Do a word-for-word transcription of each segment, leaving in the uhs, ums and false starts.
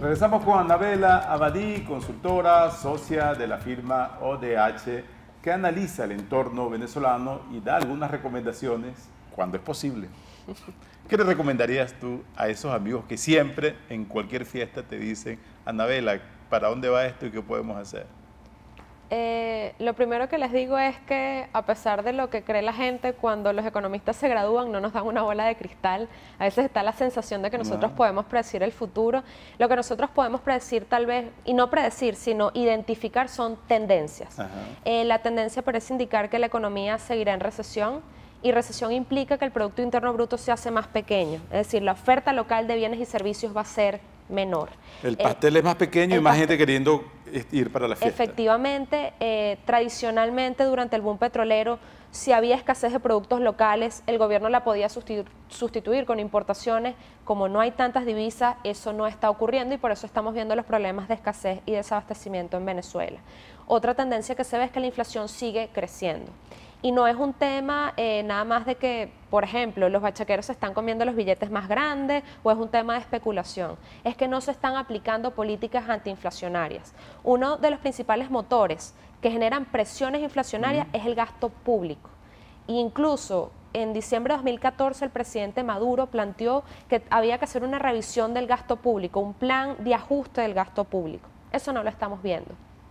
Regresamos con Anabela Abadí, consultora, socia de la firma O D H, que analiza el entorno venezolano y da algunas recomendaciones cuando es posible. ¿Qué le recomendarías tú a esos amigos que siempre en cualquier fiesta te dicen, Anabela, ¿para dónde va esto y qué podemos hacer? Eh, lo primero que les digo es que a pesar de lo que cree la gente, cuando los economistas se gradúan no nos dan una bola de cristal. A veces está la sensación de que nosotros no. podemos predecir el futuro. Lo que nosotros podemos predecir tal vez, y no predecir, sino identificar son tendencias. Eh, la tendencia parece indicar que la economía seguirá en recesión, y recesión implica que el Producto Interno Bruto se hace más pequeño, es decir, la oferta local de bienes y servicios va a ser menor. El pastel eh, es más pequeño y más gente queriendo ir para la fiesta. Efectivamente, eh, tradicionalmente durante el boom petrolero, si había escasez de productos locales, el gobierno la podía sustitu sustituir con importaciones. Como no hay tantas divisas, eso no está ocurriendo y por eso estamos viendo los problemas de escasez y desabastecimiento en Venezuela. Otra tendencia que se ve es que la inflación sigue creciendo. Y no es un tema eh, nada más de que, por ejemplo, los bachaqueros se están comiendo los billetes más grandes o es un tema de especulación. Es que no se están aplicando políticas antiinflacionarias. Uno de los principales motores que generan presiones inflacionarias mm. es el gasto público. E incluso en diciembre de dos mil catorce el presidente Maduro planteó que había que hacer una revisión del gasto público, un plan de ajuste del gasto público. Eso no lo estamos viendo.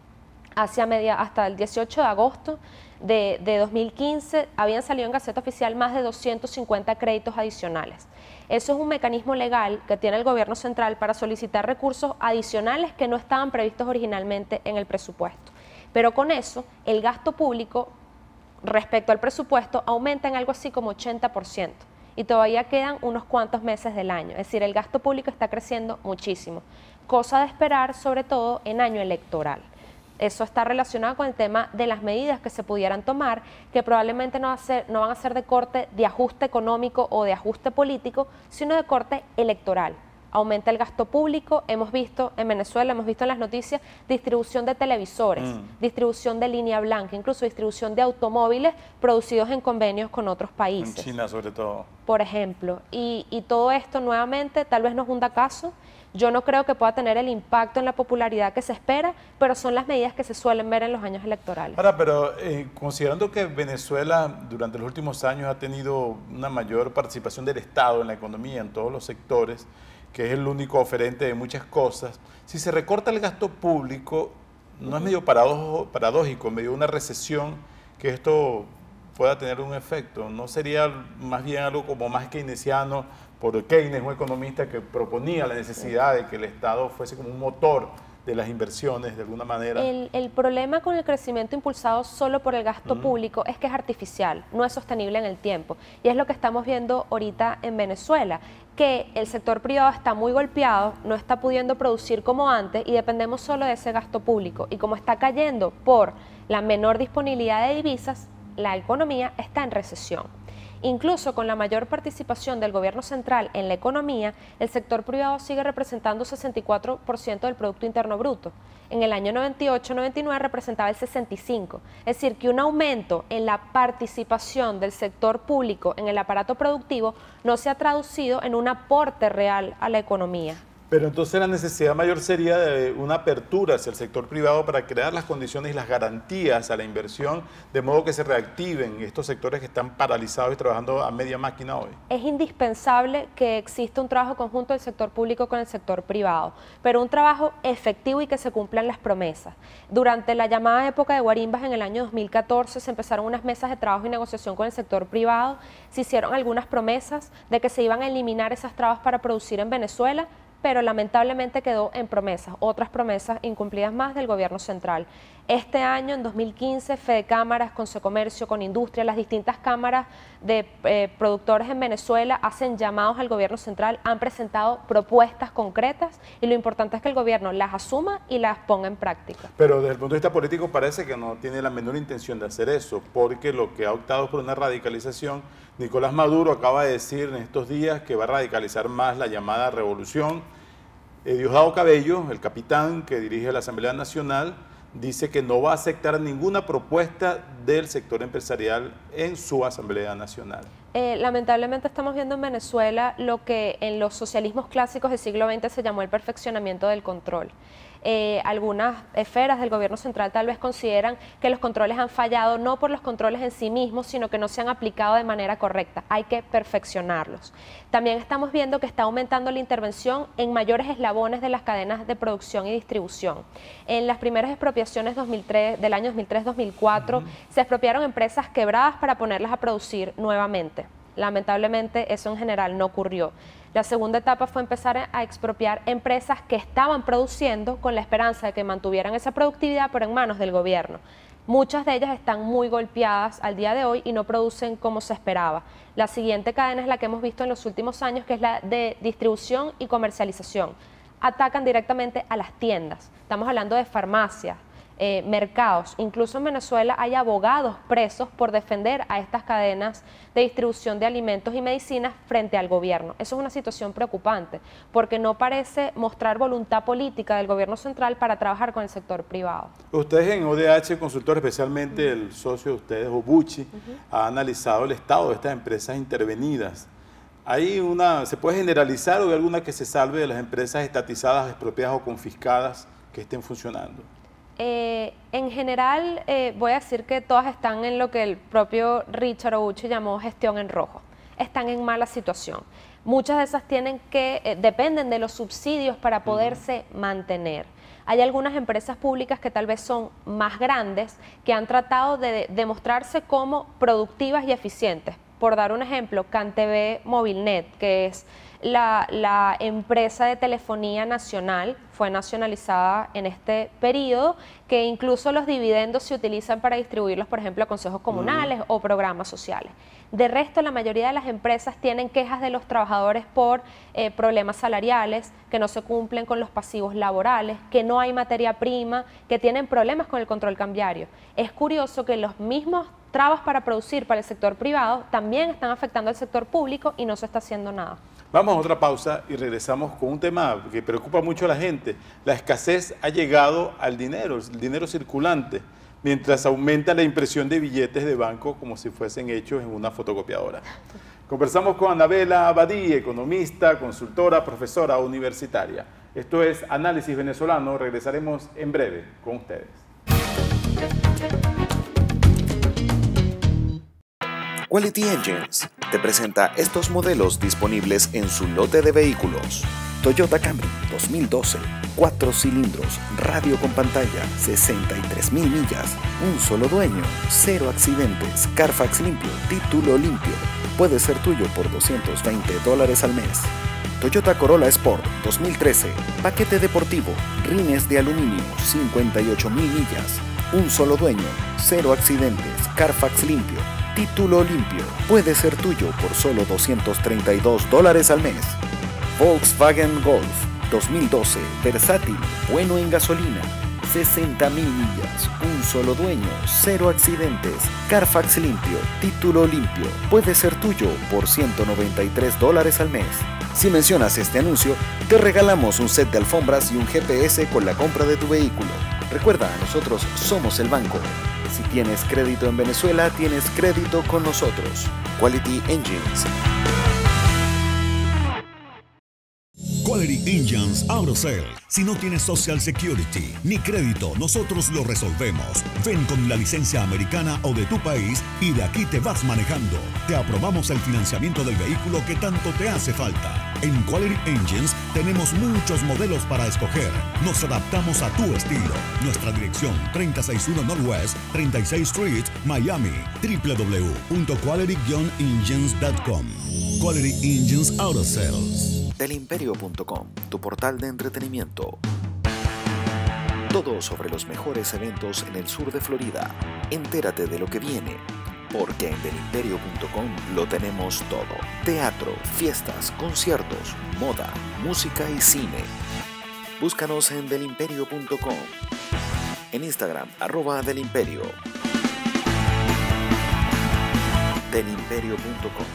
Hacia media, hasta el dieciocho de agosto de, de dos mil quince habían salido en Gaceta Oficial más de doscientos cincuenta créditos adicionales. Eso es un mecanismo legal que tiene el gobierno central para solicitar recursos adicionales que no estaban previstos originalmente en el presupuesto. Pero con eso, el gasto público respecto al presupuesto aumenta en algo así como ochenta por ciento. Y todavía quedan unos cuantos meses del año. Es decir, el gasto público está creciendo muchísimo. Cosa de esperar, sobre todo en año electoral. Eso está relacionado con el tema de las medidas que se pudieran tomar, que probablemente no, va a ser, no van a ser de corte de ajuste económico o de ajuste político, sino de corte electoral. Aumenta el gasto público, hemos visto en Venezuela, hemos visto en las noticias, distribución de televisores, mm. distribución de línea blanca, incluso distribución de automóviles producidos en convenios con otros países. En China sobre todo. Por ejemplo, y, y todo esto nuevamente tal vez nos hunda caso. Yo no creo que pueda tener el impacto en la popularidad que se espera, pero son las medidas que se suelen ver en los años electorales. Ahora, pero eh, considerando que Venezuela durante los últimos años ha tenido una mayor participación del Estado en la economía, en todos los sectores, que es el único oferente de muchas cosas, si se recorta el gasto público, ¿no es medio paradójico, paradójico, medio una recesión, que esto pueda tener un efecto? ¿No sería más bien algo como más keynesiano? Por Keynes, un economista que proponía la necesidad de que el Estado fuese como un motor de las inversiones de alguna manera. El, el problema con el crecimiento impulsado solo por el gasto uh-huh. público es que es artificial, no es sostenible en el tiempo. Y es lo que estamos viendo ahorita en Venezuela, que el sector privado está muy golpeado, no está pudiendo producir como antes y dependemos solo de ese gasto público. Y como está cayendo por la menor disponibilidad de divisas, la economía está en recesión. Incluso con la mayor participación del gobierno central en la economía, el sector privado sigue representando sesenta y cuatro por ciento del Producto Interno Bruto. En el año noventa y ocho noventa y nueve representaba el sesenta y cinco por ciento. Es decir, que un aumento en la participación del sector público en el aparato productivo no se ha traducido en un aporte real a la economía. Pero entonces la necesidad mayor sería de una apertura hacia el sector privado para crear las condiciones y las garantías a la inversión, de modo que se reactiven estos sectores que están paralizados y trabajando a media máquina hoy. Es indispensable que exista un trabajo conjunto del sector público con el sector privado, pero un trabajo efectivo y que se cumplan las promesas. Durante la llamada época de guarimbas en el año dos mil catorce se empezaron unas mesas de trabajo y negociación con el sector privado, se hicieron algunas promesas de que se iban a eliminar esas trabas para producir en Venezuela, pero lamentablemente quedó en promesas, otras promesas incumplidas más del gobierno central. Este año, en dos mil quince, Fedecámaras, Consecomercio, con Industria, las distintas cámaras de eh, productores en Venezuela hacen llamados al gobierno central, han presentado propuestas concretas y lo importante es que el gobierno las asuma y las ponga en práctica. Pero desde el punto de vista político parece que no tiene la menor intención de hacer eso, porque lo que ha optado por una radicalización, Nicolás Maduro acaba de decir en estos días que va a radicalizar más la llamada revolución. Eh, Diosdado Cabello, el capitán que dirige la Asamblea Nacional, dice que no va a aceptar ninguna propuesta del sector empresarial en su Asamblea Nacional. Eh, lamentablemente estamos viendo en Venezuela lo que en los socialismos clásicos del siglo veinte se llamó el perfeccionamiento del control. Eh, algunas esferas del gobierno central tal vez consideran que los controles han fallado no por los controles en sí mismos, sino que no se han aplicado de manera correcta. Hay que perfeccionarlos. También estamos viendo que está aumentando la intervención en mayores eslabones de las cadenas de producción y distribución. En las primeras expropiaciones dos mil tres, del año dos mil tres dos mil cuatro, uh-huh. se expropiaron empresas quebradas para ponerlas a producir nuevamente. Lamentablemente eso en general no ocurrió. La segunda etapa fue empezar a expropiar empresas que estaban produciendo con la esperanza de que mantuvieran esa productividad, pero en manos del gobierno. Muchas de ellas están muy golpeadas al día de hoy y no producen como se esperaba. La siguiente cadena es la que hemos visto en los últimos años, que es la de distribución y comercialización. Atacan directamente a las tiendas. Estamos hablando de farmacias, Eh, mercados. Incluso en Venezuela hay abogados presos por defender a estas cadenas de distribución de alimentos y medicinas frente al gobierno. Eso es una situación preocupante porque no parece mostrar voluntad política del gobierno central para trabajar con el sector privado. Ustedes en O D H Consultor, especialmente uh-huh. el socio de ustedes, Obuchi, uh-huh. ha analizado el estado de estas empresas intervenidas. ¿Hay una, se puede generalizar o hay alguna que se salve de las empresas estatizadas, expropiadas o confiscadas que estén funcionando? Eh, en general, eh, voy a decir que todas están en lo que el propio Richard Obuchi llamó gestión en rojo. Están en mala situación. Muchas de esas tienen que, eh, dependen de los subsidios para poderse uh-huh. mantener. Hay algunas empresas públicas que tal vez son más grandes, que han tratado de demostrarse como productivas y eficientes. Por dar un ejemplo, CanTV Movilnet, que es la, la empresa de telefonía nacional, fue nacionalizada en este periodo, que incluso los dividendos se utilizan para distribuirlos, por ejemplo, a consejos comunales mm. o programas sociales. De resto, la mayoría de las empresas tienen quejas de los trabajadores por eh, problemas salariales, que no se cumplen con los pasivos laborales, que no hay materia prima, que tienen problemas con el control cambiario. Es curioso que los mismos trabas para producir para el sector privado también están afectando al sector público y no se está haciendo nada. Vamos a otra pausa y regresamos con un tema que preocupa mucho a la gente. La escasez ha llegado al dinero, el dinero circulante, mientras aumenta la impresión de billetes de banco como si fuesen hechos en una fotocopiadora. Conversamos con Anabela Abadí, economista, consultora, profesora universitaria. Esto es Análisis Venezolano. Regresaremos en breve con ustedes. Quality Engines te presenta estos modelos disponibles en su lote de vehículos. Toyota Camry dos mil doce, cuatro cilindros, radio con pantalla, sesenta y tres mil millas, un solo dueño, cero accidentes, Carfax limpio, título limpio. Puede ser tuyo por doscientos veinte dólares al mes. Toyota Corolla Sport dos mil trece, paquete deportivo, rines de aluminio, cincuenta y ocho mil millas, un solo dueño, cero accidentes, Carfax limpio, título limpio. Puede ser tuyo por solo doscientos treinta y dos dólares al mes. Volkswagen Golf dos mil doce, versátil, bueno en gasolina, sesenta mil millas, un solo dueño, cero accidentes, Carfax limpio, título limpio. Puede ser tuyo por ciento noventa y tres dólares al mes. Si mencionas este anuncio, te regalamos un set de alfombras y un G P S con la compra de tu vehículo. Recuerda, nosotros somos el banco. Si tienes crédito en Venezuela, tienes crédito con nosotros. Quality Engines. Quality Engines Auto Sale. Si no tienes Social Security ni crédito, nosotros lo resolvemos. Ven con la licencia americana o de tu país y de aquí te vas manejando. Te aprobamos el financiamiento del vehículo que tanto te hace falta. En Quality Engines tenemos muchos modelos para escoger. Nos adaptamos a tu estilo. Nuestra dirección, treinta sesenta y uno Northwest, treinta y seis Street, Miami. w w w punto quality dash engines punto com. Quality Engines Auto Sales. del imperio punto com, tu portal de entretenimiento. Todo sobre los mejores eventos en el sur de Florida. Entérate de lo que viene, porque en del imperio punto com lo tenemos todo. Teatro, fiestas, conciertos, moda, música y cine. Búscanos en del imperio punto com. En Instagram, arroba del imperio. del imperio punto com.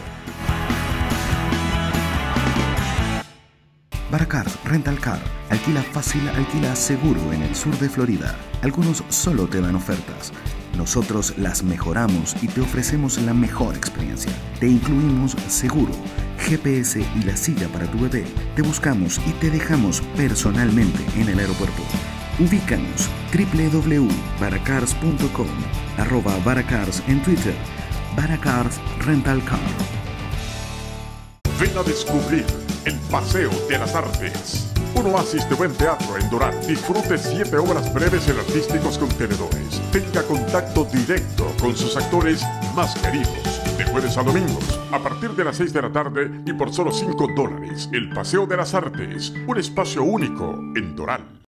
Baracars Rental Car. Alquila fácil, alquila seguro en el sur de Florida. Algunos solo te dan ofertas. Nosotros las mejoramos y te ofrecemos la mejor experiencia. Te incluimos seguro, G P S y la silla para tu bebé. Te buscamos y te dejamos personalmente en el aeropuerto. Ubícanos doble u doble u doble u punto baracars punto com, arroba Baracars en Twitter, Baracars Rental Car. Ven a descubrir el Paseo de las Artes. Un oasis de buen teatro en Doral. Disfrute siete obras breves en artísticos contenedores. Tenga contacto directo con sus actores más queridos. De jueves a domingos, a partir de las seis de la tarde y por solo cinco dólares. El Paseo de las Artes, un espacio único en Doral.